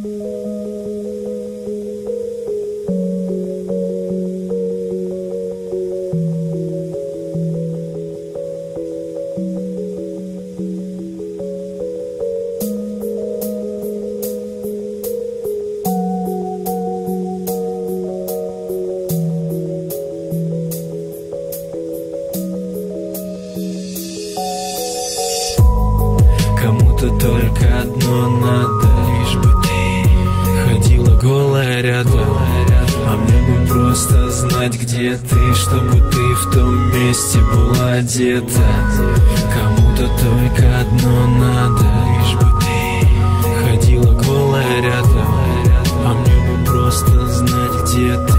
Кому-то только одно надо, лишь бы ты ходила голая рядом. А мне бы просто знать, где ты, чтобы ты в том месте была одета. Кому-то только одно надо, лишь бы ты ходила голая рядом. А мне бы просто знать, где ты.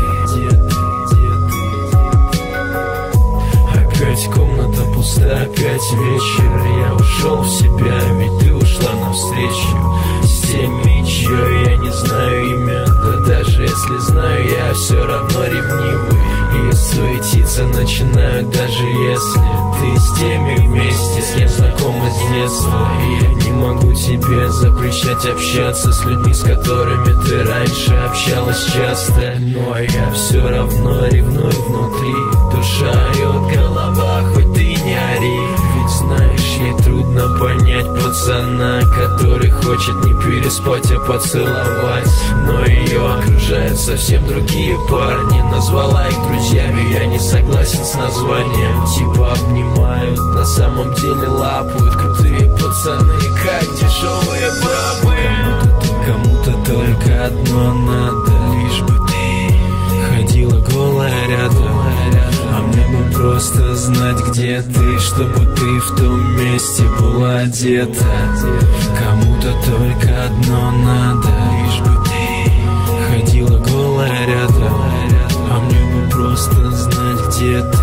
Опять комната пуста, опять вечер. Я ушел в себя, ведь ты ушла навстречу с теми, чье я не знаю имя. Да даже если знаю, я все равно ревнивый и суетиться начинаю, даже если ты с теми вместе, с кем знакома с детства. И я не могу тебе запрещать общаться с людьми, с которыми ты раньше общалась часто. Но я все равно ревную внутри. Душа орет, голова, хоть ты не ори. Ведь знаешь, ей трудно понять пацана, который хочет не переспать, а поцеловать. Но ее окружают совсем другие парни. Назвала их друзьями, я не согласен с названием. Типа обнимают, на самом деле лапают. Крутые пацаны, как дешевые бабы. Кому-то только одно надо, лишь бы ты ходила голая рядом. А мне бы просто знать, где ты, чтобы ты в том месте была одета. Кому-то только одно надо, лишь бы ты ходила голая рядом. А мне бы просто знать, где ты.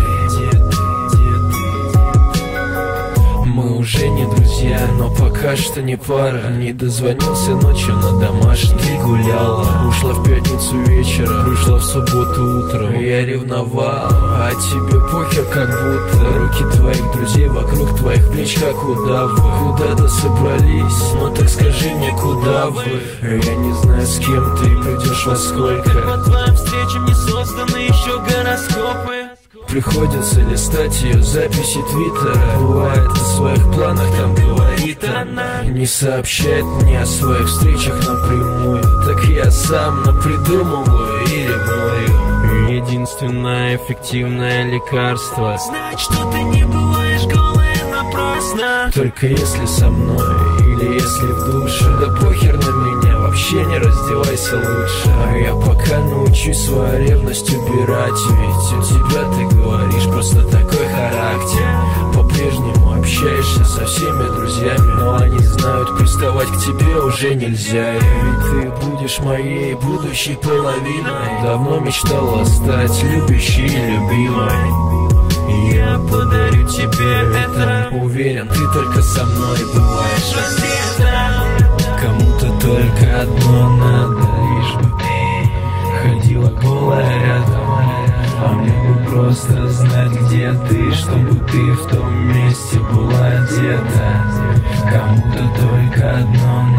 Мы уже не друзья, но пока что не пара. Не дозвонился ночью на домашний. Ты гуляла, ушла в пятницу вечером, пришла в субботу утром. Я ревновал, а тебе похер как будто. Руки твоих друзей вокруг твоих плеч, как удавы. Куда-то собрались, ну так скажи мне, куда вы? Я не знаю, с кем ты придешь во сколько. По твоим встречам не созданы еще гороскопы. Приходится листать ее записи твиттера. Бывает, о своих планах там говорит она. Не сообщает мне о своих встречах напрямую. Так я сам напридумываю и ревную. Единственное эффективное лекарство — знать, что ты не бываешь голой напрасно. только если со мной или если в душе. Да похер на меня, вообще не раздевайся лучше. А я пока научусь свою ревность убирать. Ведь у тебя, ты говоришь, просто такой характер. По-прежнему общаешься со всеми друзьями, но они знают, приставать к тебе уже нельзя. Ведь ты будешь моей будущей половиной. Давно мечтала стать любящей и любимой. Я подарю тебе это. Уверен, ты только со мной бываешь раздета. Кому-то только одно надо, лишь бы ты ходила голая рядом. А мне бы просто знать, где ты, чтобы ты в том месте была одета. Кому-то только одно